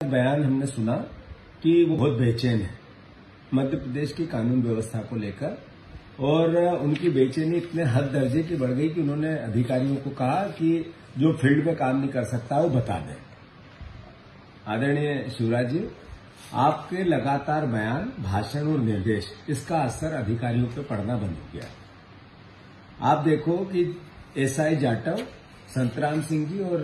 बयान हमने सुना कि वो बहुत बेचैन है मध्य प्रदेश की कानून व्यवस्था को लेकर, और उनकी बेचैनी इतने हद दर्जे की बढ़ गई कि उन्होंने अधिकारियों को कहा कि जो फील्ड में काम नहीं कर सकता वो बता दें। आदरणीय शिवराज जी, आपके लगातार बयान, भाषण और निर्देश, इसका असर अधिकारियों पर पड़ना बंद हो गया। आप देखो कि एसआई जाटव, संतराम सिंह जी और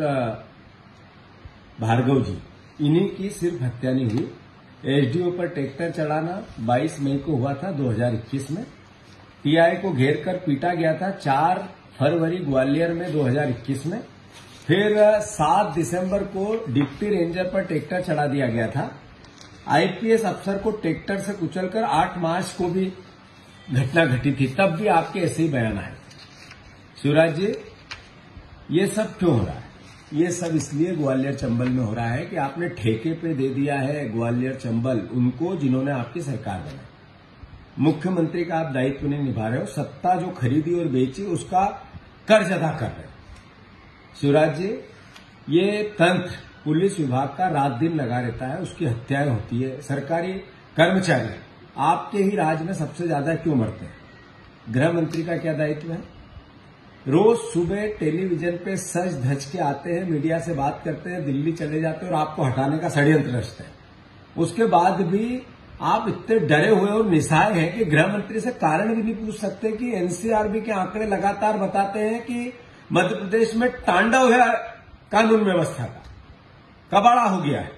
भार्गव जी, इन्हीं की सिर्फ हत्या नहीं हुई। एसडीओ पर ट्रैक्टर चढ़ाना 22 मई को हुआ था 2021 में। टीआई को घेर कर पीटा गया था 4 फरवरी ग्वालियर में 2021 में। फिर 7 दिसंबर को डिप्टी रेंजर पर ट्रैक्टर चढ़ा दिया गया था। आईपीएस अफसर को ट्रैक्टर से कुचलकर 8 मार्च को भी घटना घटी थी, तब भी आपके ऐसे ही बयान आए। शिवराज जी, ये सब क्यों हो रहा है? ये सब इसलिए ग्वालियर चंबल में हो रहा है कि आपने ठेके पे दे दिया है ग्वालियर चंबल उनको जिन्होंने आपकी सरकार बनाई। मुख्यमंत्री का आप दायित्व नहीं निभा रहे हो। सत्ता जो खरीदी और बेची उसका कर्ज अदा कर रहे हो। शिवराज जी, ये तंत्र पुलिस विभाग का रात दिन लगा रहता है, उसकी हत्याएं होती है। सरकारी कर्मचारी आपके ही राज में सबसे ज्यादा क्यों मरते हैं? गृह मंत्री का क्या दायित्व है? रोज सुबह टेलीविजन पे सज धज के आते हैं, मीडिया से बात करते हैं, दिल्ली चले जाते हैं और आपको हटाने का षड्यंत्र रचते हैं। उसके बाद भी आप इतने डरे हुए और निस्सहाय हैं कि गृह मंत्री से कारण भी नहीं पूछ सकते कि एनसीआरबी के आंकड़े लगातार बताते हैं कि मध्य प्रदेश में तांडव है कानून व्यवस्था का, कबाड़ा हो गया है।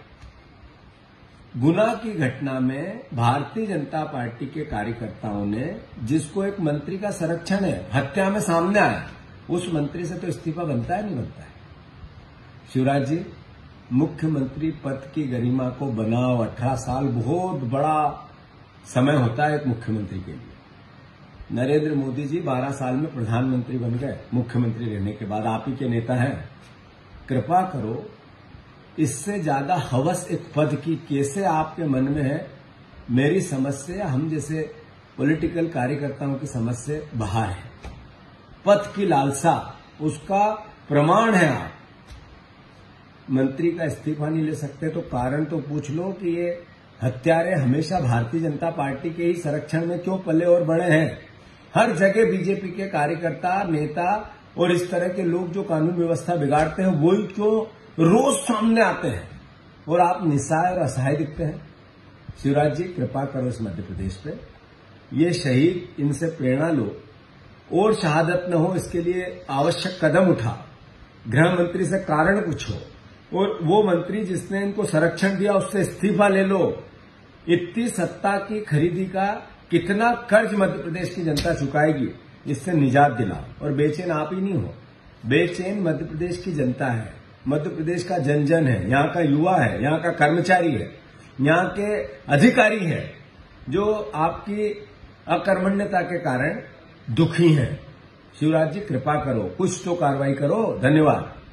गुना की घटना में भारतीय जनता पार्टी के कार्यकर्ताओं ने, जिसको एक मंत्री का संरक्षण है, हत्या में सामने आया, उस मंत्री से तो इस्तीफा बनता है नहीं बनता है? शिवराज जी, मुख्यमंत्री पद की गरिमा को बनाओ। 18 साल बहुत बड़ा समय होता है एक मुख्यमंत्री के लिए। नरेंद्र मोदी जी 12 साल में प्रधानमंत्री बन गए मुख्यमंत्री रहने के बाद, आप ही के नेता हैं। कृपा करो, इससे ज्यादा हवस एक पद की कैसे आपके मन में है? मेरी समझ से, हम जैसे पॉलिटिकल कार्यकर्ताओं की समझ से बाहर है। पद की लालसा, उसका प्रमाण है। आप मंत्री का इस्तीफा नहीं ले सकते तो कारण तो पूछ लो कि ये हत्यारे हमेशा भारतीय जनता पार्टी के ही संरक्षण में क्यों पले और बड़े हैं? हर जगह बीजेपी के कार्यकर्ता, नेता और इस तरह के लोग जो कानून व्यवस्था बिगाड़ते हैं, वही क्यों रोज सामने आते हैं और आप निस्सहाय और असहाय दिखते हैं? शिवराज जी, कृपा करो इस मध्य प्रदेश पे। ये शहीद, इनसे प्रेरणा लो और शहादत न हो, इसके लिए आवश्यक कदम उठाओ। गृह मंत्री से कारण पूछो और वो मंत्री जिसने इनको संरक्षण दिया उससे इस्तीफा ले लो। इतनी सत्ता की खरीदी का कितना कर्ज मध्य प्रदेश की जनता चुकाएगी? इससे निजात दिलाओ। और बेचैन आप ही नहीं हो, बेचैन मध्य प्रदेश की जनता है। मध्य प्रदेश का जन जन है, यहाँ का युवा है, यहाँ का कर्मचारी है, यहाँ के अधिकारी है, जो आपकी अकर्मण्यता के कारण दुखी हैं। शिवराज जी, कृपा करो, कुछ तो कार्रवाई करो। धन्यवाद।